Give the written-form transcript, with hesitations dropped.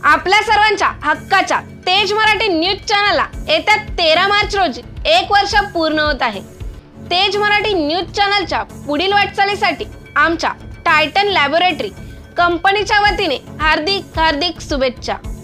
आपल्या सर्वांच्या हक्काच्या तेज मराठी न्यूज चॅनलला येत्या 13 मार्च रोजी 1 वर्ष पूर्ण होत आहे। तेज मराठी न्यूज चॅनलच्या पुढील वाटचालीसाठी आमच्या टायटन लॅबोरेटरी कंपनीच्या वतीने हार्दिक शुभेच्छा।